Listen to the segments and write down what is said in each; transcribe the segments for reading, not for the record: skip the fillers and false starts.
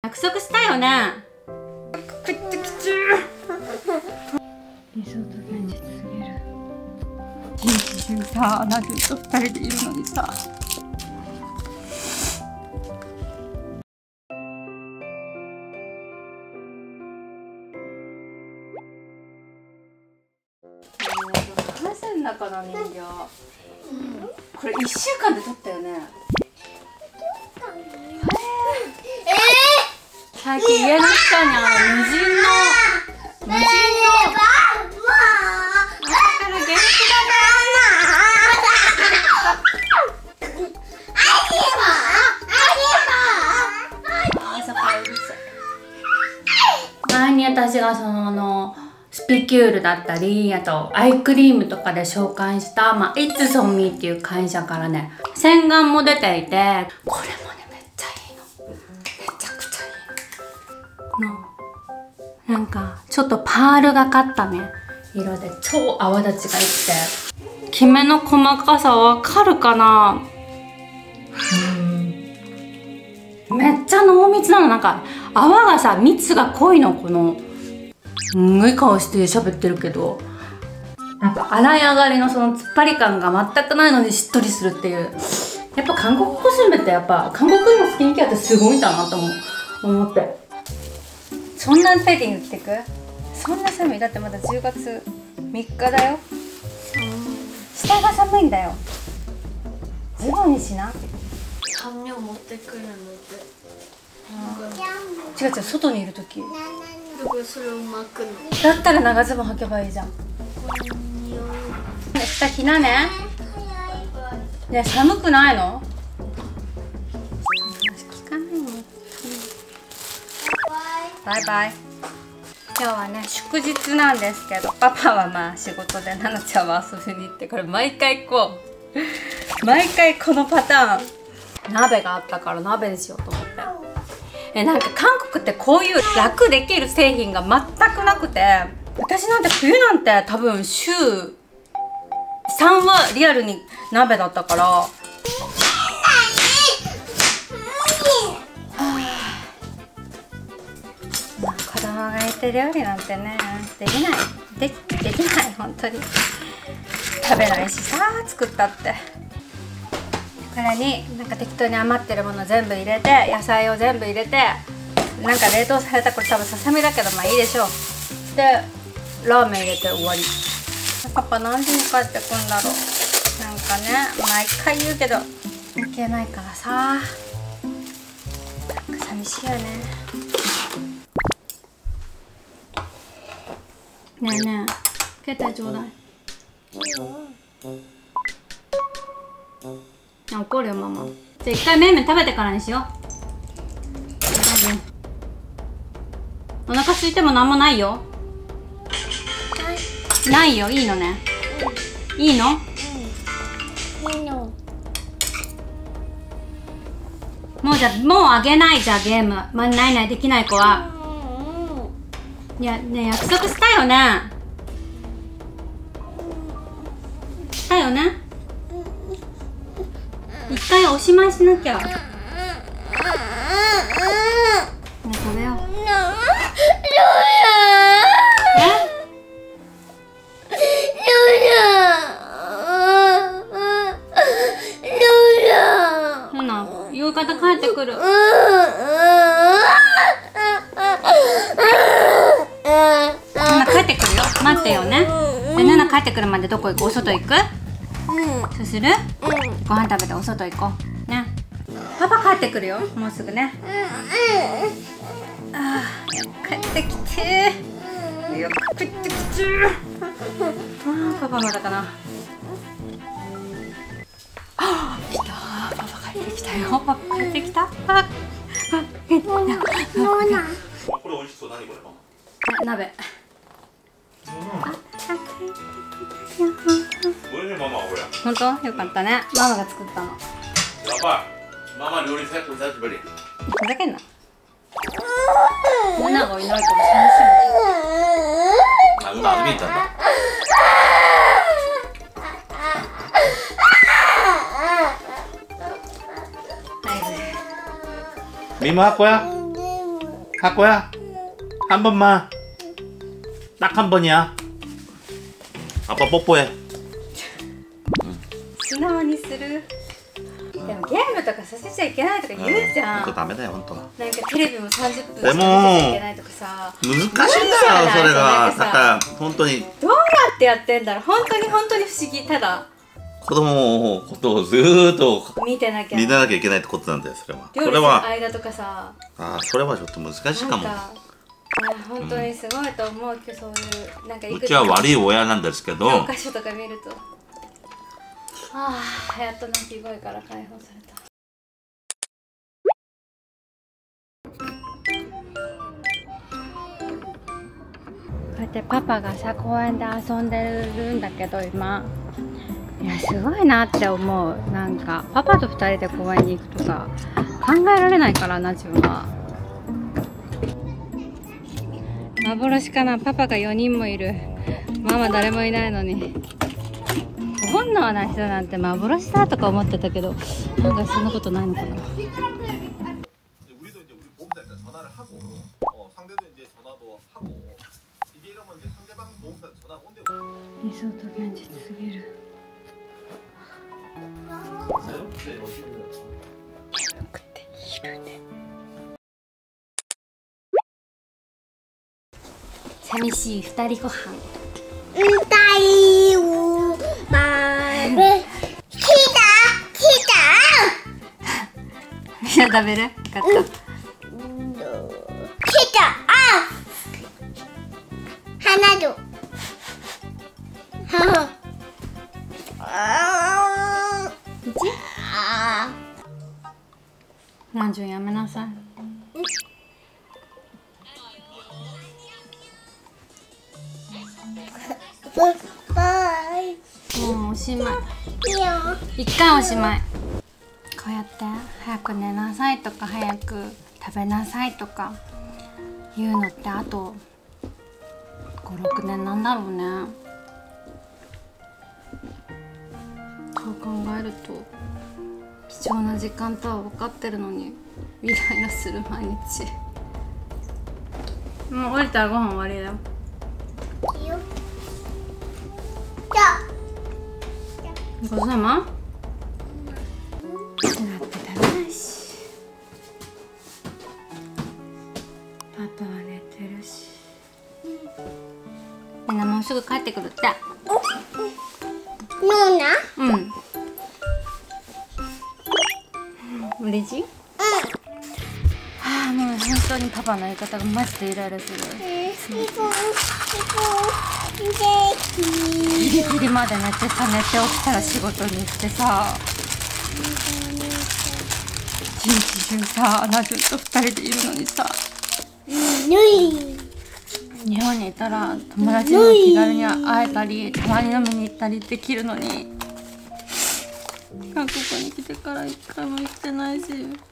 約束したよね。食ってきちゅう。理想と現実すぎる。一日中さ、ナジュと2人でいるのにさ。話せん中の人形。これ1週間で撮ったよね。最近家の下に無人のだから元気だね。前に私がスピキュールだったり、あとアイクリームとかで紹介した、イッツソンミーっていう会社からね、洗顔も出ていて、これもねめっちゃいいの。めちゃくちゃいいの。なんかちょっとパールがかったね色で超泡立ちがいいって。キメの細かさわかるかな。めっちゃ濃密なの。なんか泡がさ、蜜が濃いの。すんごい顔して喋ってるけど、なんか洗い上がりのその突っ張り感が全くないのにしっとりするっていう。やっぱ韓国コスメってやっぱ韓国のスキンケアってすごいんだなと思って。そんなペディング着てく？そんな寒い？だってまだ10月3日だよ。下が寒いんだよ。ズボンにしな。 髪を持ってくるので。 違う違う、外にいる時。 だからそれを巻くの。 だったら長ズボン履けばいいじゃん。下着なね。ね、寒くないの？聞かないの。バイバイ。今日はね、祝日なんですけど、パパは仕事で、ななちゃんは遊びに行って、これ毎回毎回このパターン。鍋があったから鍋にしようと思って。なんか韓国ってこういう楽できる製品が全くなくて、私なんて冬なんて多分週3はリアルに鍋だったから。子供がいて料理なんてね、できないできない本当に。食べないしさ、作ったって。これになんか適当に余ってるもの全部入れて、野菜を全部入れて、なんか冷凍された、これ多分ささみだけどいいでしょう。でラーメン入れて終わり。パパ何時に帰ってくんだろう。なんかね、毎回言うけど行けないからさ、なんか寂しいよね。ねえねえ、携帯ちょうだい。怒るよママ。じゃあ一回麺食べてからにしよう。お腹空いても何もないよ。ないよ。いいのね。いいの？ いいの。 もうあげない。じゃあゲーム。ないできない子は。いやね、約束したよね。したよね。一回おしまいしなきゃ。ね、食べよう。ほな、夕方帰ってくる。帰ってくるよ。待ってよね。で、ヌナ帰ってくるまでどこ行く？お外行く？そうする？ご飯食べてお外行こうね。パパ帰ってくるよ、もうすぐね。ああ、帰ってきて。よく帰ってきて。パパまだかな。来た。パパ帰ってきたよ。パパ帰ってきた。 これ美味しそう。何これ？ 鍋。 これね、ママ、ほら。 本当？よかったね。ママが作ったの。 やばい。ママ料理最高、久しぶり。 ふざけんな。ヌナがいないから寂しい。 あ、누나見たんだ。Mima ako ya? 하코야 한 번만 딱 한 번이야. 아빠 뽀뽀해. 素直にする。でもゲームとかさせちゃいけないとか言うじゃん。 그거ダメだよ本当は。 なんかテレビも30分しかでも見せちゃいけないとかさ。 難しいんだよそれが。だから本当にどうやってやってんだろう。本当に不思議。ただ子供のことをずーっと見てなきゃ見なきゃいけないってことなんだよそれは。 料理する間とかさ。 それはちょっと難しいかも。 本当にすごいと思うけど、そういうなんかうちは悪い親なんですけど。 教科書とか見ると、ああやっと鳴き声から解放された。こうやってパパがさ公園で遊んでるんだけど今、いやすごいなって思う。なんかパパと2人で公園に行くとか考えられないからな自分は。幻かな。パパが4人もいる。ママ誰もいないのに。本能な人なんて幻だとか思ってたけど、なんかそんなことないのかな。理想と現実すぎる。寂しい2人ご飯。 二人をまる。来みんな食べる？よかった。 た。花ど。 ランジュンやめなさい。もうおしまい。一回おしまい。こうやって早く寝なさいとか早く食べなさいとか言うのってあと5、6年なんだろうね。そう考えると貴重な時間とは分かってるのにイライラする毎日。もう降りたらご飯終わりだよ。ごちそうさま。だって食べないし。パパは寝てるし。みんなもうすぐ帰ってくるって。うん。嬉しい？はあ、もう本当にパパの言い方がマジでイライラする。ギリギリまで寝てさ、寝て起きたら仕事に行ってさ、一日中さ、ナジュンと2人でいるのにさ、日本にいたら友達に気軽に会えたりたまに飲みに行ったりできるのに、韓国に来てから一回も行ってないし。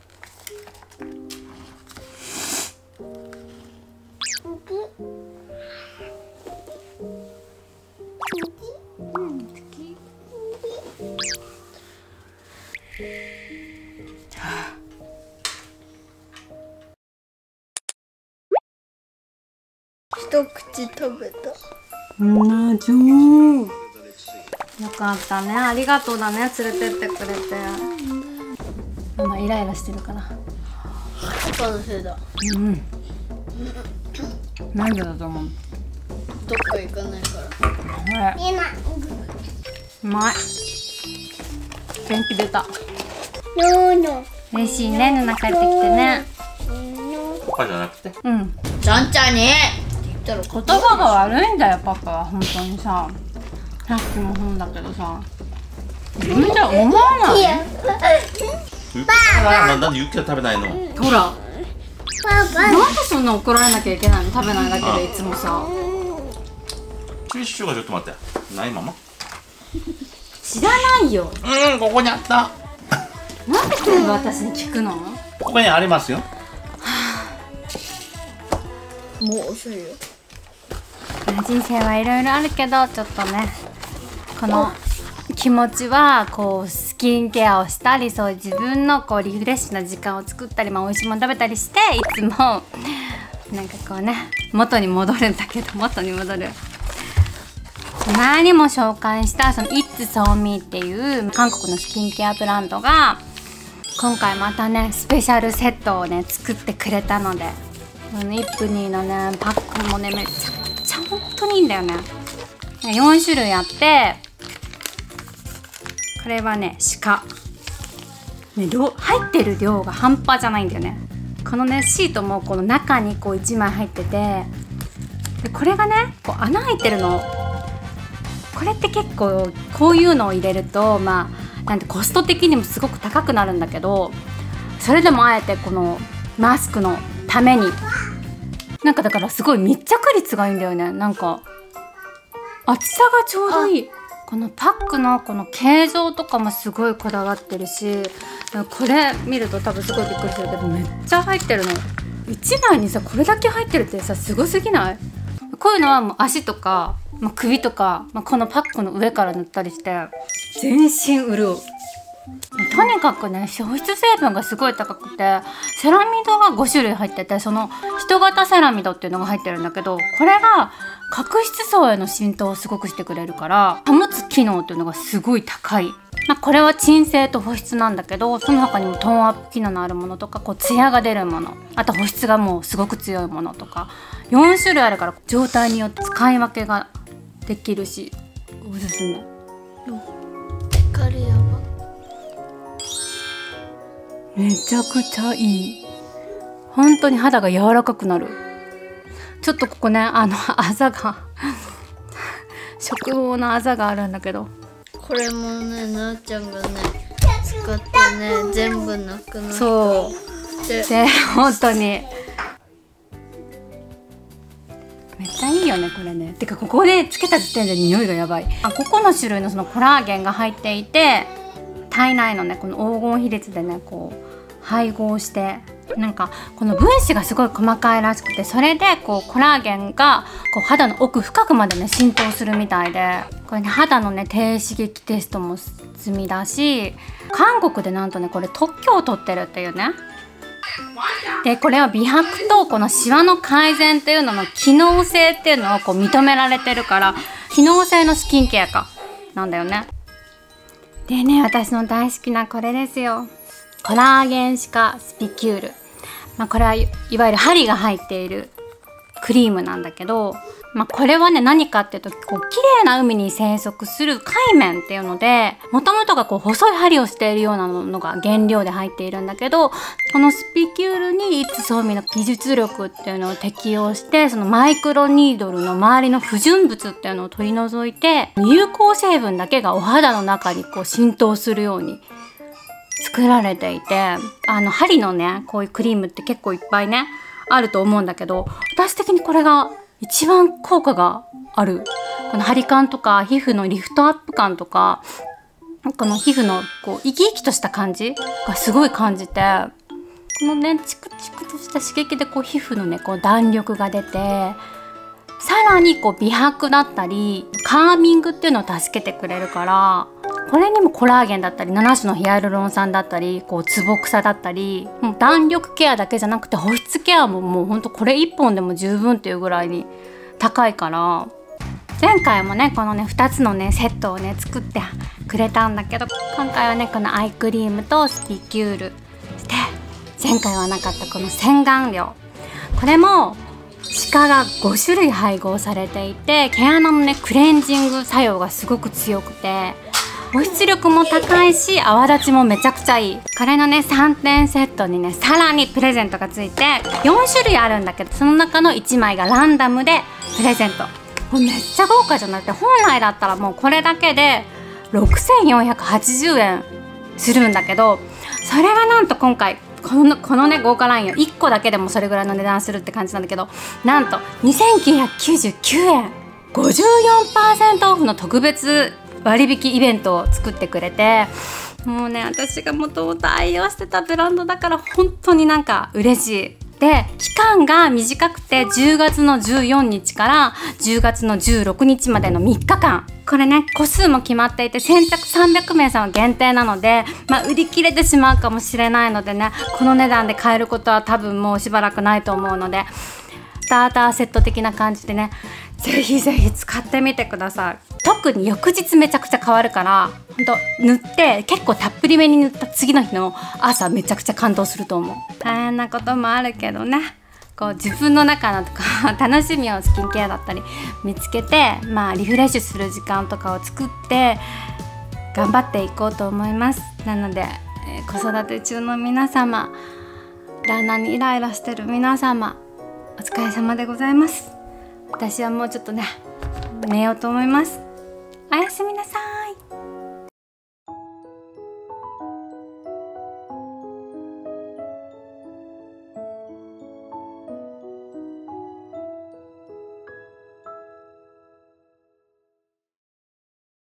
一口食べた。 ナジュン。よかったね、ありがとうだね、連れてってくれて。ママイライラしてるから。 パパのせいだ。 うん。なんでだと思う？ どっか行かないから。 これうまい。元気出た。嬉しいね、ヌナ帰ってきてね。 パパじゃなくて。 うん。 ちゃんちゃんに言ったら言葉が悪いんだよ、パパは本当にさ。さっきも本だけどさ、自分じゃ思わない？ なんでユッケは食べないの？ ほら、なんでそんな怒られなきゃいけないの？食べないだけでいつもさ。 ティッシュがちょっと待って、ないまま？ 知らないよ。 ここにあった。 なんで全部私に聞くの？ ここにありますよ。 もう遅いよ。 人生はいろいろあるけど、ちょっとね、この気持ちはこうスキンケアをしたり、そう自分のこうリフレッシュな時間を作ったり、美味しいもの食べたりして、いつもなんかこうね元に戻るんだけど、元に戻る。前にも紹介したその It's So Me っていう韓国のスキンケアブランドが今回またねスペシャルセットをね作ってくれたので、このイップニーのねパックもねめちゃくちゃ本当にいいんだよね。4種類あって、これはね鹿ね、入ってる量が半端じゃないんだよね。このねシートもこの中にこう1枚入ってて、でこれがねこう穴開いてるの。これって結構こういうのを入れるとまあなんてコスト的にもすごく高くなるんだけど、それでもあえてこのマスクのためになんかだからすごい密着率がいいんだよね。なんか厚さがちょうどいい。このパックのこの形状とかもすごいこだわってるし、これ見ると多分すごいびっくりするけどめっちゃ入ってるの。1枚にさこれだけ入ってるってさすごすぎない？こういうのはもう足とか、首とか、このパックの上から塗ったりして全身潤う。とにかくね消失成分がすごい高くて、セラミドが5種類入ってて、その人型セラミドっていうのが入ってるんだけど、これが角質層への浸透をすごくしてくれるから保つ機能っていうのがすごい高い。これは鎮静と保湿なんだけど、その他にもトーンアップ機能のあるものとか、こうツヤが出るもの、あと保湿がもうすごく強いものとか4種類あるから、状態によって使い分けができるしおすすめ。 光やば。 めちゃくちゃいい。本当に肌が柔らかくなる。ちょっとここねあざが食毛のあざがあるんだけど、 これもねなあちゃんがね使ってね全部なくなった。 そうで本当にめっちゃいいよねこれね。てかここでつけた時点で匂いがやばい。5個の種類のそのコラーゲンが入っていて、体内のねこの黄金比率でねこう配合して、なんかこの分子がすごい細かいらしくて、それでこうコラーゲンがこう肌の奥深くまでね浸透するみたいで、これね肌のね低刺激テストも済みだし、韓国でなんとねこれ特許を取ってるっていうね。でこれは美白とこのシワの改善っていうのの機能性っていうのをこう認められてるから、機能性のスキンケアかなんだよね。でね私の大好きなこれですよ。コラーゲンシカスピキュール。これはいわゆる針が入っているクリームなんだけど、これはね何かっていうとこう綺麗な海に生息する海綿っていうので、もともとがこう細い針をしているようなのが原料で入っているんだけど、このスピキュールにIt's So Meの技術力っていうのを適用して、そのマイクロニードルの周りの不純物っていうのを取り除いて、有効成分だけがお肌の中にこう浸透するように作られていて、針のねこういうクリームって結構いっぱいねあると思うんだけど、私的にこれが一番効果がある。この張り感とか皮膚のリフトアップ感とか、この皮膚のこう生き生きとした感じがすごい感じて、このねチクチクとした刺激でこう皮膚のねこう弾力が出て、さらにこう美白だったりカーミングっていうのを助けてくれるから、これにもコラーゲンだったり7種のヒアルロン酸だったりこうツボ草だったり、もう弾力ケアだけじゃなくて保湿ケアももうほんとこれ1本でも十分っていうぐらいに高いから、前回もねこのね2つのねセットをね作ってくれたんだけど、今回はねこのアイクリームとスピキュールして、前回はなかったこの洗顔料、これもシカが5種類配合されていて、毛穴のねクレンジング作用がすごく強くて保湿力も高いし泡立ちもめちゃくちゃいい。これのね3点セットにねさらにプレゼントがついて、4種類あるんだけどその中の1枚がランダムでプレゼント。もうめっちゃ豪華じゃなくて、本来だったらもうこれだけで6480円するんだけど、それがなんと今回このね豪華ラインを1個だけでもそれぐらいの値段するって感じなんだけど、なんと2999円 54% オフの特別割引イベントを作ってくれて、もうね私がもともと愛用してたブランドだから本当になんか嬉しい。で期間が短くて10月の14日から10月の16日までの3日間、これね個数も決まっていて先着300名様限定なので、売り切れてしまうかもしれないのでね、この値段で買えることは多分もうしばらくないと思うので、 スターターセット的な感じでね、ぜひぜひ使ってみてください。特に翌日めちゃくちゃ変わるから、ほんと塗って結構たっぷりめに塗った次の日の朝めちゃくちゃ感動すると思う。大変なこともあるけどね、こう自分の中のとか楽しみをスキンケアだったり見つけて、リフレッシュする時間とかを作って頑張っていこうと思います。なので、子育て中の皆様、旦那にイライラしてる皆様、お疲れ様でございます。私はもうちょっとね、寝ようと思います。おやすみなさい。